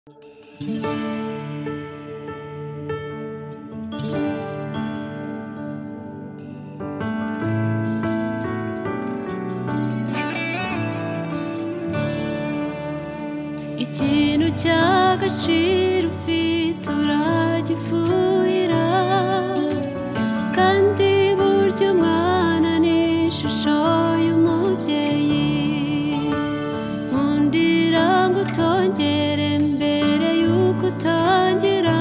ikintu cy'agaciro ufite uragifuhira kandi burya umwana ni ishusho y'umubyeyi nkundira ngo utongere mbere y'uko utangira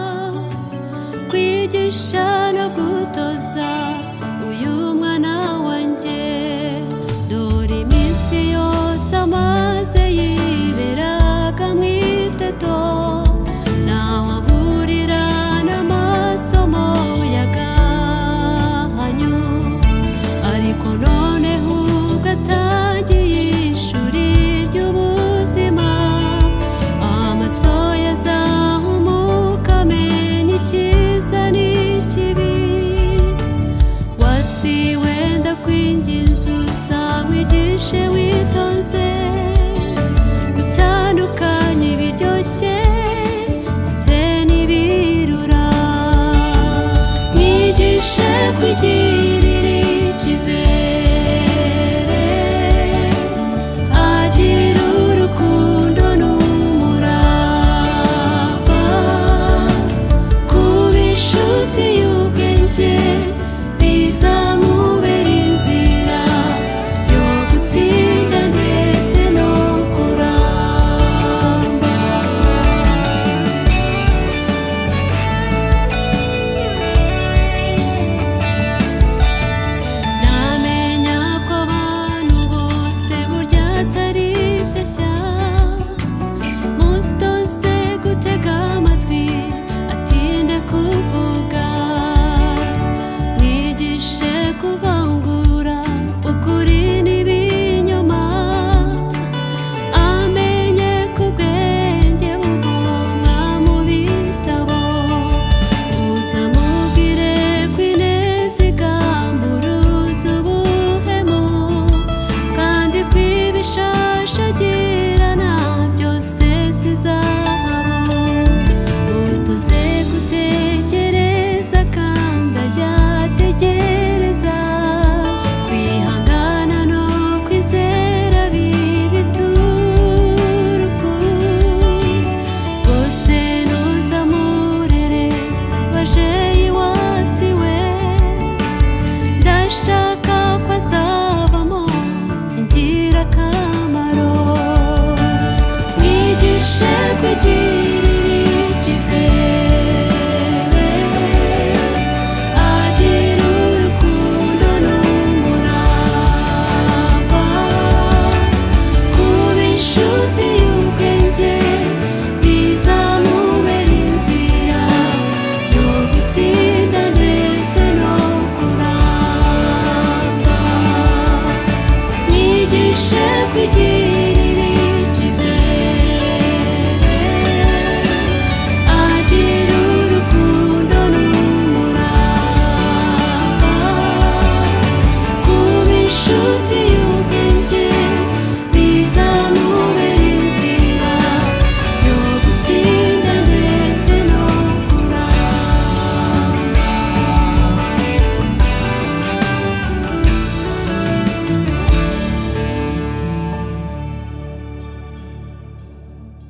kwigisha no gutoza uyu mwana wanjye dore iminsi yose amaze yiberaga mwiteto nawahurira n'amasomo y'agahanyo ariko noneho ugatangiye ishuri ry'ubuzima amaso yazahumuka amenya icyiza n'ikibi wasi wenda kwinginza uzamwigishe witonze gutandukanya ibiryoshye ndetse n'ibirura mwigishe kwigirira icyizere agira urukundo n'umurava kuba inshuti y'ubwenge bizamubera inzira yo gutsinda ndetse no kuramba namenya ko abantu bose burya atari shyashya mutoze gutega amatwi atinde kuvuga mwigishe kuvangura ukuri n'ibinyoma amenye ko ubwenge buvomwa mu bitabo uzamubwire ko ineza igamburuza ubuhemu kandi ko ibishashagirana byose si zahabu utoze gutekereza kandi ajya ategereza kwihangana no kwizera bibiturufu bose ntuzamurere bajeyi wasiwe ndashaka ko azavamo ingirakamaro mwigishe kwigirira icyizere